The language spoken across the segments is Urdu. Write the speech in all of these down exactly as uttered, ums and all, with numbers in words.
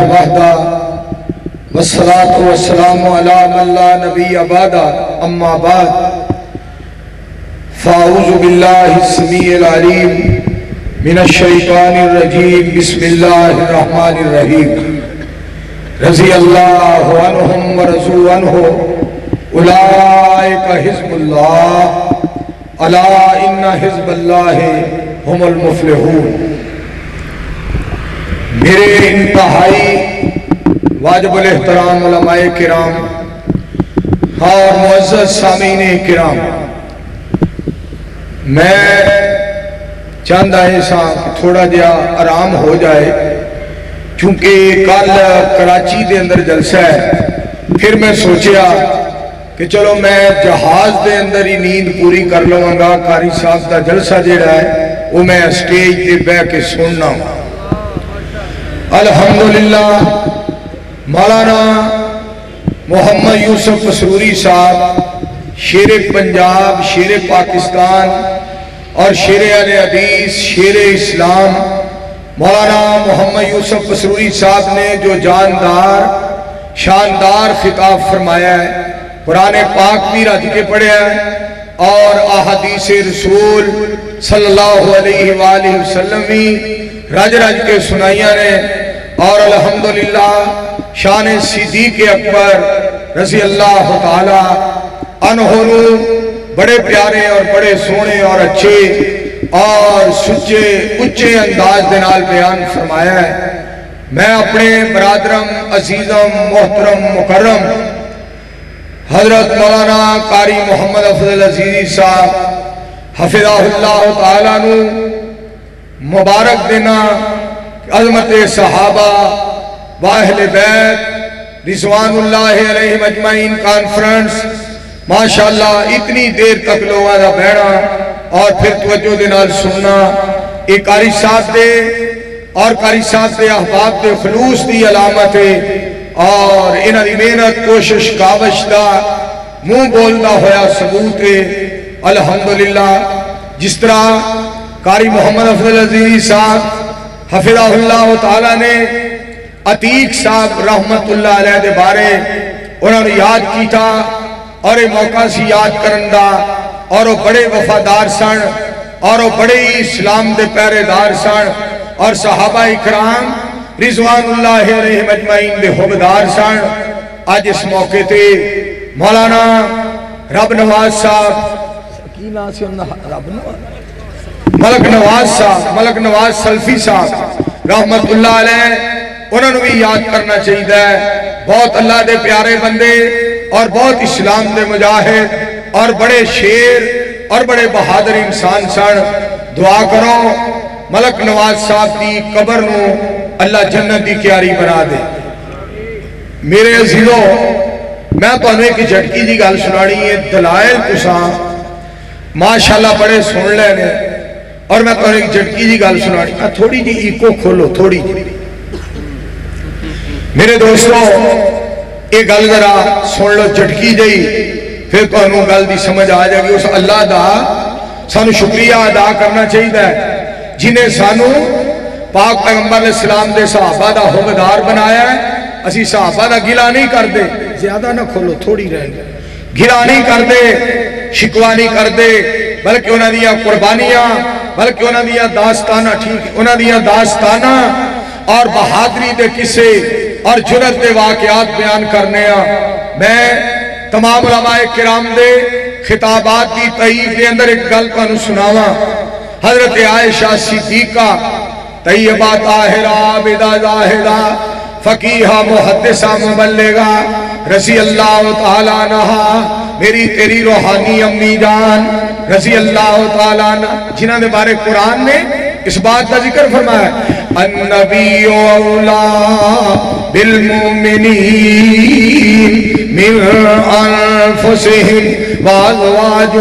وحدہ والصلاة والسلام علی من لا نبی بعدہ اما بعد فاعوذ باللہ السمیع العلیم من الشیطان الرجیم بسم اللہ الرحمن الرحیم رضی اللہ عنہم ورضوا عنہ اولئک حزب اللہ الا ان حزب اللہ هم المفلحون۔ میرے انتہائی واجب الاحترام علماء کرام اور معزز سامعین کرام، میں چاہتا ایسا تھوڑا جہا آرام ہو جائے کیونکہ کل کراچی دے اندر جلسہ ہے۔ پھر میں سوچیا کہ چلو میں جہاز دے اندر ہی نیند پوری کر لوں گا، قاری صاحب دا جلسہ جڑا ہے وہ میں اسٹیج دے بہ کے سننا ہوں۔ الحمدللہ مولانا محمد یوسف مسروری صاحب شیر پنجاب، شیر پاکستان اور شیر اہل حدیث، شیر اسلام، مولانا محمد یوسف مسروری صاحب نے جو جاندار شاندار خطاب فرمایا ہے، قرآن پاک بھی رج کے پڑھیا ہے اور احادیث رسول صلی اللہ علیہ وآلہ وسلم بھی رج رج کے سنائیاں نے، اور الحمدللہ شان صدیق اکبر رضی اللہ تعالی عنہ بڑے پیارے اور بڑے سونے اور اچھے اور سچے اچھے انداز دنال بیان فرمایا ہے۔ میں اپنے برادرم عزیزم محترم مکرم حضرت مولانا قاری محمد افضل عزیزی صاحب حفظہ اللہ تعالیٰ نو مبارک دینا، عظمت صحابہ و اہل بیت رضوان اللہ علیہ مجمعین کانفرنس ماشاءاللہ اتنی دیر تک لوگوں دا بہنا اور پھر توجہ دے نال سننا، ایک قاری صاحب دے اور قاری صاحب دے احباب دے خلوص دی علامت ہے اور انہاں دی محنت کوشش کاوش دا منہ بولنا ہویا ثبوت ہے۔ الحمدللہ جس طرح قاری محمد افضل عزیزی صاحب حفظہ اللہ تعالیٰ نے عتیق صاحب رحمت اللہ علیہ دے بارے انہوں نے یاد کیتا اور ایک موقع سی یاد کرندہ، اور وہ بڑے وفادار سن اور وہ بڑے اسلام دے پہرے دار سن اور صحابہ اکرام رضوان اللہ علیہ مجمعین دے حبدار سن۔ آج اس موقع تے مولانا رب نواز صاحب رب نواز ملک نواز صاحب ملک نواز سلفی صاحب رحمت اللہ علیہ انہوں نے بھی یاد کرنا چاہیے ہے۔ بہت اللہ دے پیارے بندے اور بہت اسلام دے مجاہد اور بڑے شیر اور بڑے بہادر انسان سن۔ دعا کرو ملک نواز صاحب دی قبر نو اللہ جنت دی کیاری بنا دے۔ میرے عزیزوں، میں تو انہیں کی جھٹکی جی گل سنانی ہے، دلائل تساں ماشاءاللہ بڑے سن لینے، اور میں تو انہیں کی جھٹکی جی گل سنانی ہے، تھوڑی جی ایکو کھولو تھوڑی جی۔ میرے دوستوں یہ گل ذرا سن لو جھٹکی جی، پھر تو انہوں گل دی سمجھ آ جائے گی۔ اس اللہ دا سانو شکریہ ادا کرنا چاہیے ہے جنہیں سانو پاک پیغمبر علیہ السلام دے صحابہ دا حبدار بنایا ہے۔ اسی صحابہ دا گلہ نہیں کر دے، زیادہ نہ کھولو تھوڑی رہ گئے، گلہ نہیں کر دے، شکوہ نہیں کر دے، بلکہ انہاں دیا قربانیاں، بلکہ انہاں دیا داستانہ ٹھیک انہاں دیا داستانہ اور بہادری دے کسے اور جرت دے واقعات بیان کرنے ہیں۔ میں تمام علماء کرام دے خطابات دی تحیف دے اندر ایک گل کو سناواں۔ حضرت عائشہ صدیقہ طیبہ طاہرہ عابدہ زاہدہ فقیہہ محدثہ مبلغہ رضی اللہ تعالیٰ عنہ، میری تیری روحانی امی جان رضی اللہ تعالیٰ عنہ، جنہاں دے بارے قرآن نے اس بات کا ذکر فرمایا ہے، النبی اولا بالمؤمنین من انفسہم وازواجہ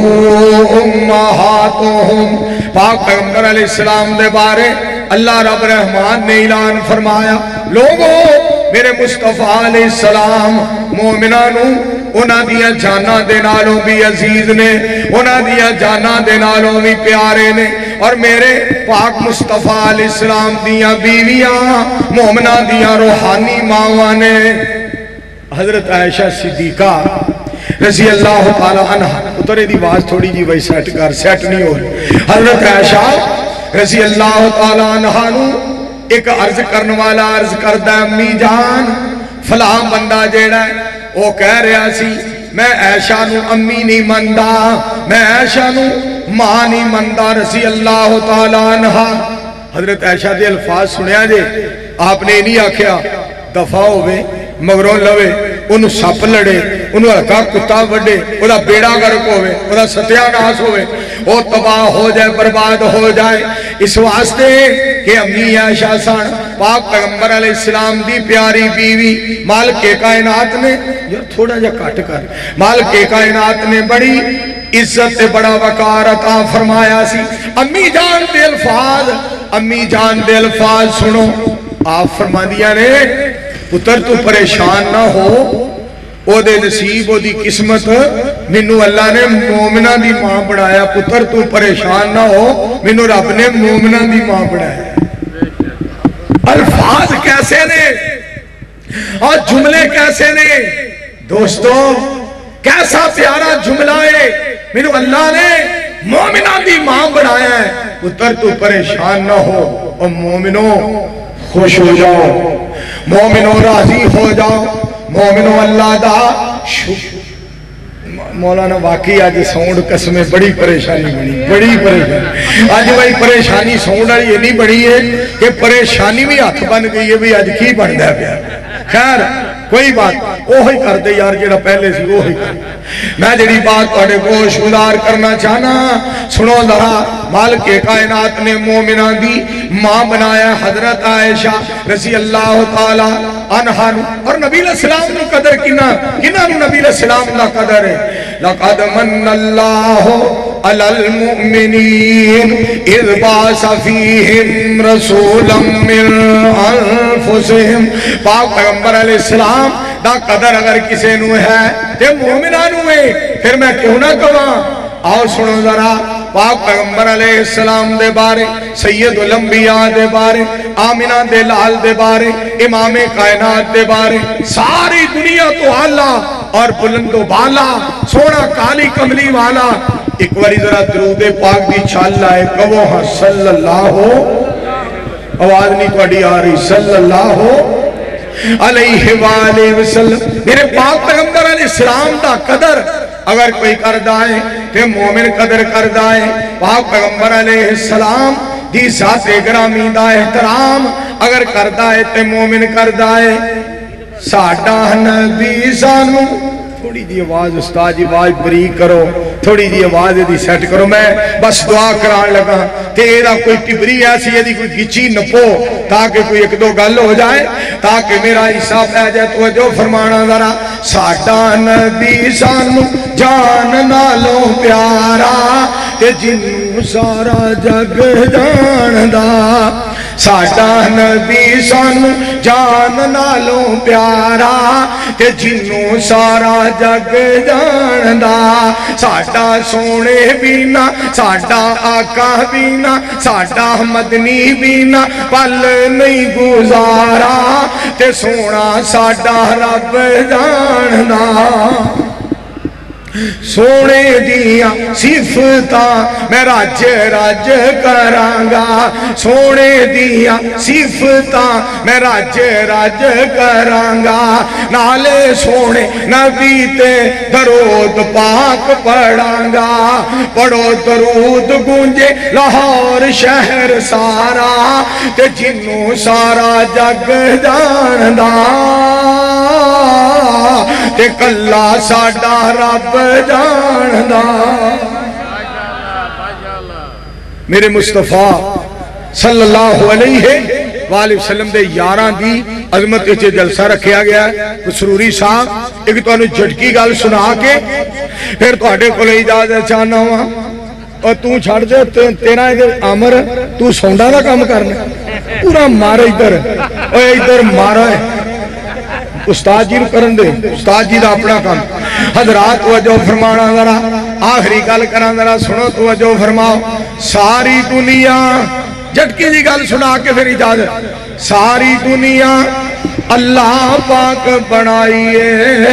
امہاتہم۔ پاک پیغمبر علیہ السلام دے بارے اللہ رب رحمان نے اعلان فرمایا، لوگوں میرے مصطفیٰ علیہ السلام مومنانوں انہاں دیا جانا دے نالوں بھی عزیز نے، انہاں دیا جانا دے نالوں بھی پیارے نے، اور میرے پاک مصطفیٰ علیہ السلام دیاں بیویاں مومنہ دیاں روحانی ماواں نے حضرت عائشہ صدیقہ رضی اللہ تعالیٰ عنہ اترے دی باز تھوڑی جی بھائی سیٹ کر سیٹ نہیں ہو رہی حضرت عائشہ رضی اللہ تعالیٰ عنہ نو ایک عرض کرنے والا عرض کردہ امی جان فلاں بندہ جیڑا ہے وہ کہہ رہا سی میں عائشہ نو امی نہیں مندہ میں عائشہ نو ماں نہیں مندہ رضی اللہ تعالیٰ عنہ حضرت عائشہ دے الفاظ سنیا جے آپ نے نہیں آکھیا دفاع ہوئے مگروں لوے انہوں سپ لڑے انہوں ہلکا کتا وڈے انہوں بیڑا گرک ہوئے انہوں ستیہ ناس ہوئے وہ تباہ ہو جائے برباد ہو جائے اس واسطے کہ امی عائشہ سان پاک پیغمبر علیہ السلام دی پیاری بیوی مالک کائنات نے یار تھوڑا جا کٹ کر مالک کائنات نے بڑی عزت بڑا وقار عطا فرمایا سی امی جان دے الفاظ امی جان دے الفاظ سنو آپ فرما دیا نے پتر تو پریشان نہ ہو او دے نصیب او دی قسمت منو اللہ نے مومنہ دی ماں بڑھایا پتر تو پریشان نہ ہو منو رب نے مومنہ دی ماں بڑھایا الفاظ کیسے نے اور جملے کیسے نے دوستو کیسا پیارا جملہ ہے منو اللہ نے مومنہ دی ماں بڑھایا ہے پتر تو پریشان نہ ہو اور مومنوں خوش ہو جاؤ مومنوں راضی ہو جاؤ مومنوں اللہ دا مولانا واقعی آج ساؤنڈ قسمیں بڑی پریشانی بنی بڑی پریشانی آج بھائی پریشانی ساؤنڈ آج یہ نہیں بڑی ہے کہ پریشانی بھی ہاتھ بن گئی ہے بھی آج کی بن دیا پیا خیر کوئی بات اوہی کر دے یار جیڑا پہلے سی اوہی کر میں جیڑی بات پڑھے کو شمدار کرنا چاہنا سنو ذرا مالک کائنات نے مومنہ دی ماں بنایا حضرت عائشہ رضی اللہ تعالی عنہ اور نبی علیہ السلام نے قدر کنا کنا نبی علیہ السلام نے قدر ہے لَقَدْ مَنَّ اللَّهُ عَلَى الْمُؤْمِنِينَ اِذْ بَعَثَ فِيهِمْ رَسُولًا مِّنْ أَنفُسِهِمْ پاک پیغمبر علیہ السلام دا قدر اگر کسے نو ہے تے مومنانو ہے پھر میں کیوں نہ کہاں آؤ سنو ذرا پاک پیغمبر علیہ السلام دے بارے سید الانبیاء دے بارے آمنہ دے لال دے بارے امام کائنات دے بارے ساری دنیا تو اللہ اور بلند و بالا سونا کالی کملی والا ایک واری ذرا درود پاک دی چھال لائے کہو ہاں صلی اللہ ہو آواز نہیں کوڑی آ رہی صلی اللہ ہو علیہ وآلہ وسلم میرے پاک پیغمبر علیہ السلام دا قدر اگر کوئی کردائے تو مومن قدر کردائے پاک پیغمبر علیہ السلام دی ذات گرامی دا احترام اگر کردائے تو مومن کردائے ساڑھا نبی سانو تھوڑی جی آواز استاد جی آواز بریک کرو تھوڑی جی آواز دی سیٹ کرو میں بس دعا کران لگا تیرا کوئی ٹبری ایسی ہے دی کوئی گچی نپو تاکہ کوئی ایک دو گل ہو جائے تاکہ میرا حصہ پہ جائے تو جو فرمانا ذرا ساڑھا نبی سانو جان نالوں پیارا کہ جنوں سارا جگ جان دا ساڑھا نبی سانو جان نالوں پیارا کہ جنوں سارا جگ جان دا ساڑھا سونے بینا ساڑھا آقا بینا ساڑھا مدنی بینا پل نہیں گزارا تے سونا ساڑھا رب جان دا سونے دیا صفتا میں راج راج کرانگا سونے دیا صفتا میں راج راج کرانگا نالے سونے نبی تے درود پاک پڑھانگا پڑھو درود گونجے لاہور شہر سارا تے جنوں سارا جگ جاندا تے کلا ساڑا رب جاندا میرے مصطفیٰ صلی اللہ علیہ وآلہ وسلم دے یاراں دی عظمت اچھے جلسہ رکھیا گیا ہے سروری صاحب ایک تو انہوں جھٹکی گال سنا کے پھر تو اٹھے کو لے اجازت چاہنا ہوا اور تو چھاڑ دے تیرا ادھر عامر تو سونڈا دا کام کرنا پورا مارا ادھر اور ادھر مارا ہے استاد جی کرن دے استاد جی دا اپنا کام حضرات وجہ فرمانا ذرا آخری گل کراں ذرا سنو توجہ فرماؤ ساری دنیا جھٹکی جی گل سنا کے پھر اجازت ساری دنیا اللہ پاک بنائیے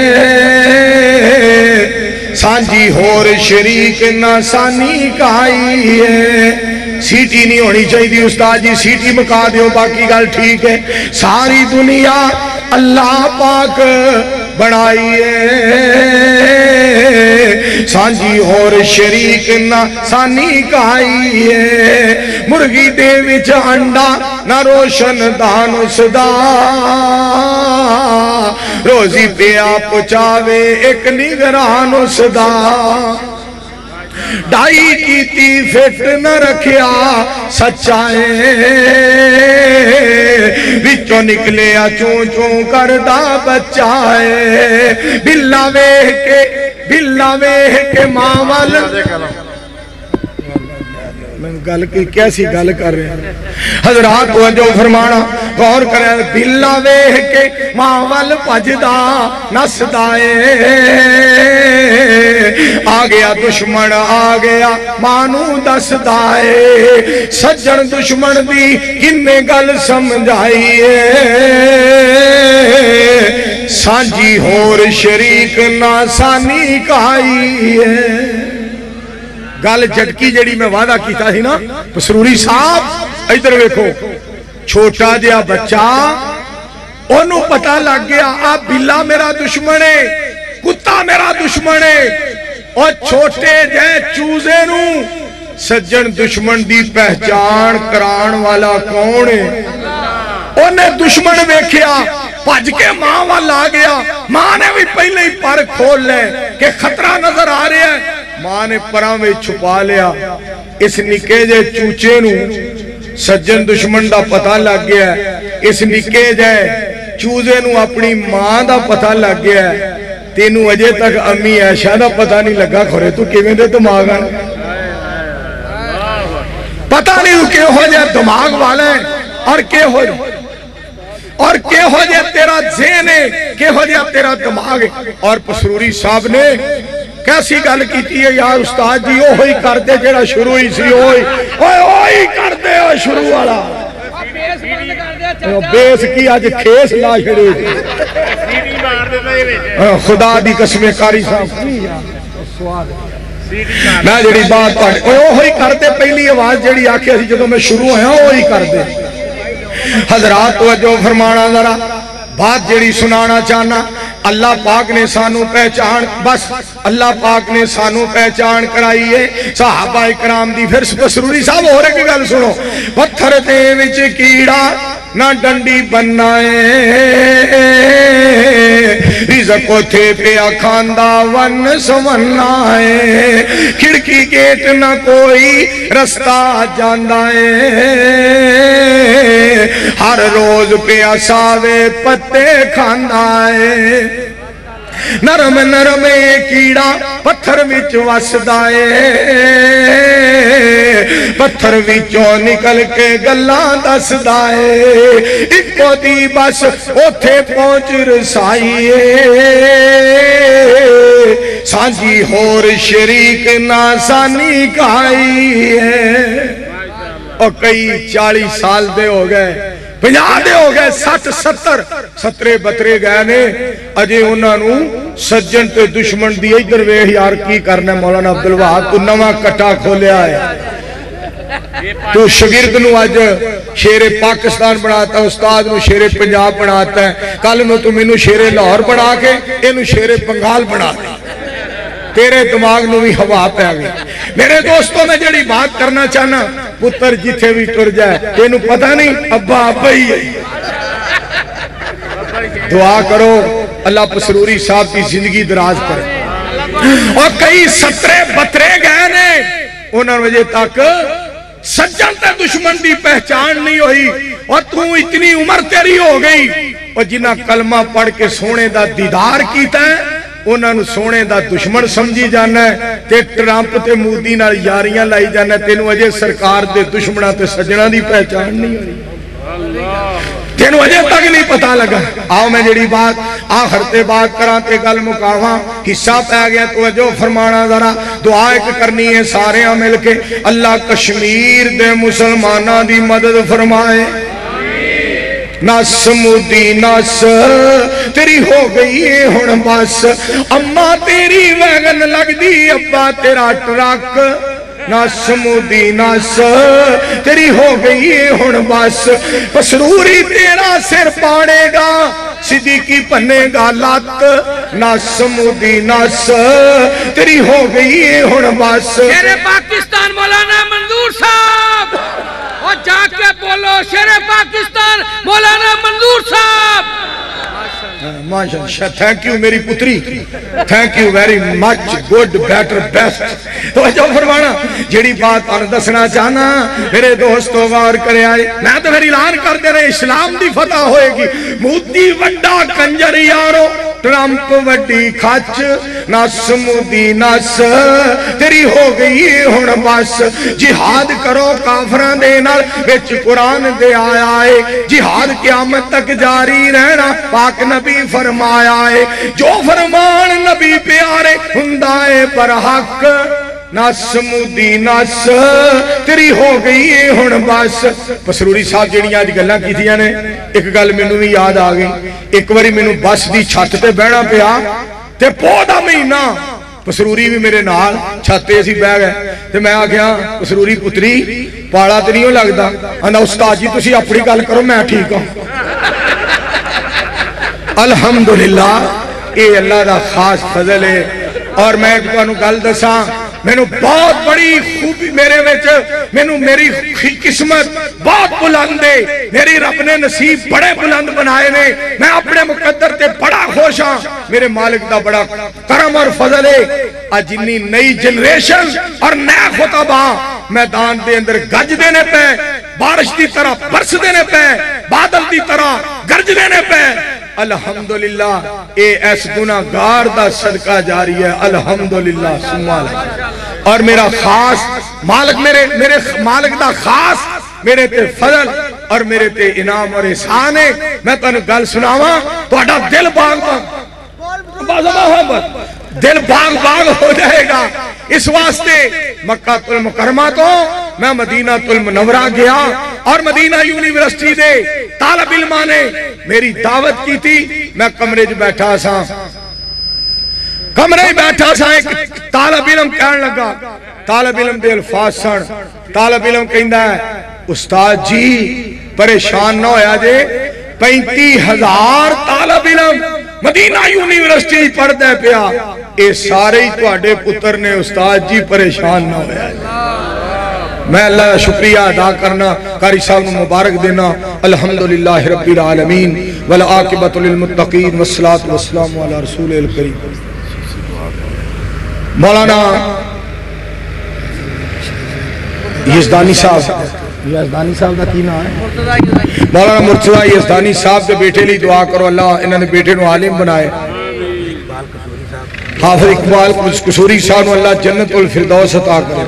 سانجی ہور شریک نہ سانی کائیے سیٹی نہیں ہونی چاہیے استاد جی سیٹی مکا دیو باقی گل ٹھیک ہے ساری دنیا اللہ پاک بنائیے سانجی اور شریک نہ سانی کائیے مرغی دے وچ انڈا نہ روشن دان اس دا روزی پیا پچاوے ایک نگران اس دا ڈائی کیتی فٹ نہ رکھیا سچائے وچوں نکلیا چون چون کردہ بچائے بلا ویہ کے بلا ویہ کے ماول میں گل کی کیسی گل کر رہے ہیں حضرات توجہ فرمانا غور کریں بلا ویہ کے ماول پجدہ نسدائے آ گیا دشمن آ گیا مانو دس دائے سجن دشمن دی کنے گل سمجھائیے سانجی ہور شریک نہ سانی کائیے گل جھٹکی جڑی میں وعدہ کیتا تھی نا پسروری صاحب ادھر ویکھو چھوٹا جہا بچہ انہوں پتہ لگ گیا آپ بلا میرا دشمن ہے کتا میرا دشمن ہے اور چھوٹے جے چوزے نو سجن دشمن دی پہچان کران والا کون ہے انہیں دشمن ویکھیا پج کے ماں والا آ گیا ماں نے بھی پہلے ہی پر کھول لے کہ خطرہ نظر آ رہے ہیں ماں نے پرام میں چھپا لیا اس نکے جے چوچے نو سجن دشمن دا پتہ لگ گیا ہے اس نکے جے چوزے نو اپنی ماں دا پتہ لگ گیا ہے تینوں اجے تک امی عائشہ دا پتہ نہیں لگا کھورے تو کیویں دے دماغ آن پتہ نہیں تو کیوں ہو جائے دماغ والے اور کیوں ہو جائے اور کیوں ہو جائے تیرا ذہن ہے کیوں ہو جائے تیرا دماغ ہے اور پسروری صاحب نے کیسی گل کیتی ہے یار استاد جی وہ ہوئی کر دے جڑا شروع ہی سی ہوئی ہوئی کر دے شروع والا بیس کی آج کھیس لا شروع خدا دی قسم کاری صاحب میں جڑی بات پڑھ وہی کر دے پہلی آواز جڑی آکھے سی جدوں میں شروع ہویا وہی کر دے حضرات توجہ فرمانا ذرا بات جڑی سنانا چاہنا اللہ پاک نے سانو پہچان بس اللہ پاک نے سانو پہچان کرائیے صحابہ اکرام دی پھر پسروری صاحب ہو رہے کی گل سنو پتھر دے وچ کیڑا نہ ڈنڈی بنائے رزق تھے پیا کھاندا ون سونائے کھڑکی گیٹ نہ کوئی رستہ جاندائے ہر روز پیا ساوے پتے کھاندائے نرم نرم کیڑا پتھر وچ وسدائے پتھر وچوں نکل کے گلاں دسدائے اکو دی بس اوتھے پہنچ رسائیے سانجی ہور شریک نہ سانی کائیے اور کئی چالیس سال دے ہو گئے پنجاہ دے ہو گئے سٹھ ستر سترے بترے گئے نے اجے انہاں نو سجن تے دشمن دی ادھر ویکھ یار کی کرنا مولانا عبدالوہاب تو نواں کٹا کھولیا ہے تو شاگرد نو اج شیر پاکستان بناتا ہے استاد نو شیر پنجاب بناتا ہے کل نو تو مینوں شیر لاہور بنا کے اینو شیر بنگال بنا دے تیرے دماغ نو بھی ہوا پہ آگئی میرے دوستوں میں جڑی بات کرنا چاہنا پتر جتھے بھی ٹر جائے تینوں پتہ نہیں ابا ابا ہی ہے دعا کرو اللہ پسروری صاحب کی زندگی دراز کرے اور کئی سترے بترے گئے نے انہوں نے وجہ تک سجن تے دشمن دی پہچان نہیں ہوئی اور تو اتنی عمر تیری ہو گئی اور جنہ کلمہ پڑھ کے سونے دا دیدار کیتا ہے انہوں نے سونے دا دشمن سمجھی جانا ہے تے ٹرامپ تے مودی نال یاریاں لائی جانا ہے تینوں اجے سرکار دے دشمنہ تے سجنہ دی پہچان نہیں ہوئی تینوں اجے تک نہیں پتا لگا. آؤ میں جڑی بات آخر تے بات کراں تے گل مکاواں. حصہ پہ گیا توجہ فرمانا ذرا. دعا ایک کرنی ہے سارے مل کے, اللہ کشمیر دے مسلماناں دی مدد فرمائے. نس مودی نس تیری ہو گئی ہے ہن بس, اماں تیری ویگن لگ دی ابا تیرا ٹرک. نس مودی نس تیری ہو گئی ہے ہن بس, پسروری تیرا سر پاڑے گا صدیقی پنے گا لات. نس مودی نس تیری ہو گئی ہے ہن بس. شیر پاکستان مولانا منظور صاحب, اور جا کے بولو شیر پاکستان مولانا منظور صاحب. ماشاءاللہ, تھینک یو میری پتری, thank you very much, good, better, best. تو جو فرمانا جیڑی بات اور دسنا چاہنا میرے دوستو غور کرے آئے, میں تو پھر اعلان کر دے رہے اسلام دی فتح ہوئے گی. مودی وڈا کنجر یارو, ٹرمپ وڈی کھچ. نس مودی نس تیری ہو گئی ہن بس, جہاد کرو کافراں دے نال وچ قرآن دے آیا ہے. جہاد قیامت تک جاری رہنا پاک نبی فرمایا ہے. جو فرمان نبی پیارے ہندائے پر حق. نس مودی نس تیری ہو گئی ہن بس. پسروری صاحب جڑیاں آج گلاں کیتیاں نے, ایک گل مینوں بھی یاد آ گئی. ایک واری مینوں بس دی چھت تے بہنا پیا تے پو دا مہینہ پسروری بھی میرے نال چھتے سی بہ گئے تے میں آکھیا پسروری پتری پاڑا تے نہیں لگدا. آندا استاد جی تسی اپنی گل کرو میں ٹھیک ہوں. الحمدللہ اے اللہ دا خاص فضل ہے. اور میں ایک تانوں گل دساں, مینوں بہت بڑی خوبی میرے وچ, مینوں میری قسمت بہت بلند ہے, میری رب نے نصیب بڑے بلند بنائے نے. میں اپنے مقدر تے بڑا خوش ہاں, میرے مالک دا بڑا کرم اور فضل ہے. آج جنی نئی جنریشن اور نئے خطبہ میدان دے اندر گج دینے پہ, بارش دی طرح برس دینے پہ, بادل دی طرح گرج دینے پہ. الحمدللہ اے ایس گناہگار دا صدقہ جاری ہے. الحمدللہ سمال. اور میرا خاص مالک میرے میرے مالک دا خاص میرے تے فضل اور میرے تے انعام اور احسان ہے. میں تانوں گل سناواں تہاڈا دل باغ باغ دل باغ باغ ہو جائے گا. اس واسطے مکہ المکرمہ تو میں مدینہ المنورہ گیا, اور مدینہ یونیورسٹی دے طالب علماں نے میری دعوت کی تھی. میں کمرے جو بیٹھا سا کمرے بیٹھا سا ایک طالب علم کہنے لگا, طالب علم دے الفاظ سن. طالب علم کہندا ہے استاد جی پریشان نہ ہویا جے, پینتی ہزار طالب علم مدینہ یونیورسٹی پڑھ دے پیا, اے سارے ہی تواڈے پتر نے استاد جی پریشان نہ ہویا جے. میں اللہ کا شکریہ ادا کرنا, قاری صاحب نے مبارک دینا. الحمدللہ رب العالمین والعاقبۃ للمتقین والصلاۃ والسلام علی رسول الکریم. مولانا یزدانی صاحب, یزدانی صاحب دا کی نام ہے؟ مولانا مرتضی یزدانی صاحب دے بیٹے لی دعا کرو, اللہ انہوں نے بیٹے نو عالم بنائے. حافظ اقبال قصوری صاحب نو اللہ جنت الفردوس عطا کرے.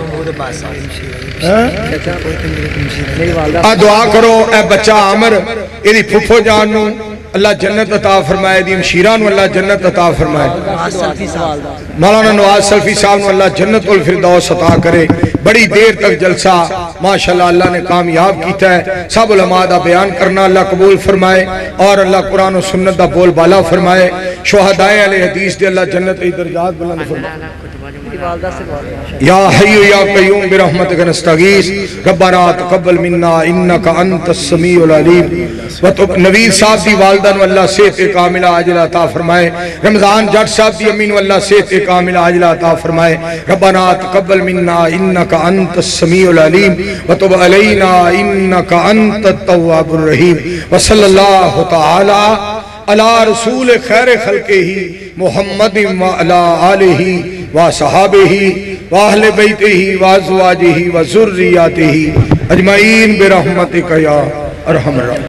دعا کرو اے بچہ عامر ایدی پھپھو جان نو اللہ جنت عطا فرمائے, دی مشیران نو اللہ جنت عطا فرمائے. مولانا نواز سلفی صاحب نو اللہ جنت الفردوس عطا کرے. بڑی دیر تک جلسہ ماشاءاللہ اللہ نے کامیاب کیتا ہے. سب علماء دا بیان کرنا اللہ قبول فرمائے, اور اللہ قرآن و سنت دا بول بالا فرمائے. شہدائے علیہ حدیث دے اللہ جنت ای درجات بلند فرمائے. یا حی یا قیوم برحمتک نستغیث ربنا تقبل منا انکا انت السمیع العلیم. نویر صاحب دی والدہ نو اللہ صحت کاملہ عاجلہ عطا فرمائے. رمضان جٹ صاحب دی امین واللہ صحت کاملہ عاجلہ عطا فرمائے. ربنا تقبل منا انکا انت السمیع العلیم وتب علینا انکا انت التواب الرحیم. وصلی اللہ تعالی علی رسول خیر خلقہ محمد وعلی آلہ وصحابہ واہل بیتہ وازواجہ وذریاتہ اجمعین برحمتک یا ارحم الراحمین.